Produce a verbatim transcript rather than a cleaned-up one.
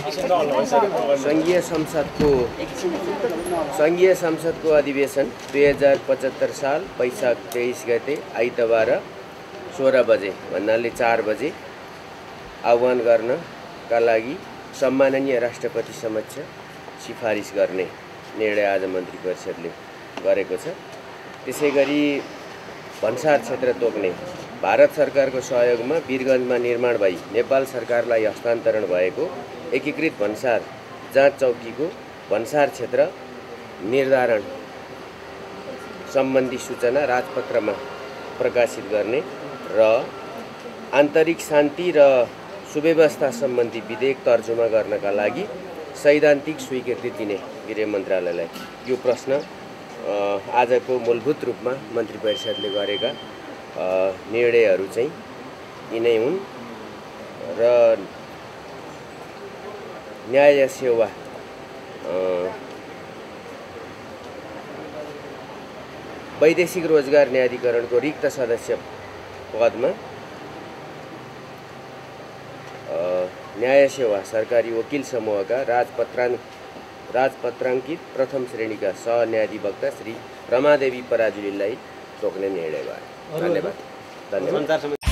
सङ्घीय संसदको सङ्घीय संसदको अधिवेशन दुई हजार पचहत्तर साल वैशाख तेइस गते आइतबार सोह्र बजे भन्नाले चार बजे आह्वान गर्नका लागि सम्माननीय राष्ट्रपति समक्ष सिफारिस गर्ने निर्णय आज मन्त्री परिषदले गरेको छ। त्यसैगरी भन्सार क्षेत्र तोक्ने भारत सरकारको सहयोगमा वीरगञ्जमा निर्माण भई नेपाल सरकारलाई हस्तान्तरण भएको एकीकृत भन्सार जाँच चौकीको भन्सार क्षेत्र निर्धारण सम्बन्धी सूचना राजपत्रमा प्रकाशित गर्ने र आन्तरिक शान्ति र सुव्यवस्था सम्बन्धी विधेयक तर्जुमा गर्नका लागि सैद्धान्तिक स्वीकृति दिने गृह मन्त्रालयलाई यो प्रश्न आजको मूलभूत रूपमा मन्त्री परिषदले गरेका निर्णयहरू चाहिँ यिनै हुन् र न्याय सेवा वैदेशिक रोजगार न्यायाधिकरणको रिक्त सदस्य पदमा न्याय सेवा सरकारी वकिल समूहका राजपत्राङ राजपत्राङ्कित प्रथम श्रेणीका सहन्यायाधिवक्ता श्री रमादेवी पराजुलीलाई तोक्ने निर्णय भयो। धन्यवाद। धन्यवाद।